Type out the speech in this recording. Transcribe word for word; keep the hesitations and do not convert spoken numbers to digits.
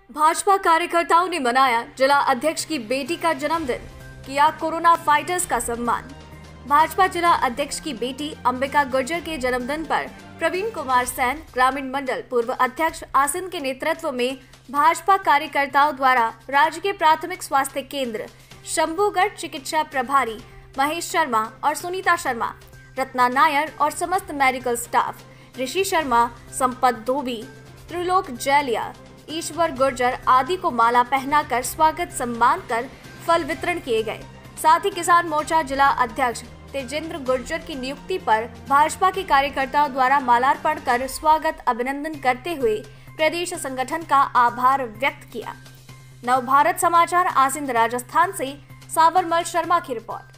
भाजपा कार्यकर्ताओं ने मनाया जिला अध्यक्ष की बेटी का जन्मदिन, किया कोरोना फाइटर्स का सम्मान। भाजपा जिला अध्यक्ष की बेटी अंबिका गुर्जर के जन्मदिन पर प्रवीण कुमार सैन ग्रामीण मंडल पूर्व अध्यक्ष आसिन के नेतृत्व में भाजपा कार्यकर्ताओं द्वारा राज्य के प्राथमिक स्वास्थ्य केंद्र शंभूगढ़ चिकित्सा प्रभारी महेश शर्मा और सुनीता शर्मा, रत्ना नायर और समस्त मेडिकल स्टाफ, ऋषि शर्मा, संपत धोबी, त्रिलोक जैलिया, ईश्वर गुर्जर आदि को माला पहनाकर स्वागत सम्मान कर फल वितरण किए गए। साथ ही किसान मोर्चा जिला अध्यक्ष तेजेंद्र गुर्जर की नियुक्ति पर भाजपा के कार्यकर्ताओं द्वारा मालार्पण कर स्वागत अभिनंदन करते हुए प्रदेश संगठन का आभार व्यक्त किया। नव भारत समाचार आसिंद राजस्थान से सावरमल शर्मा की रिपोर्ट।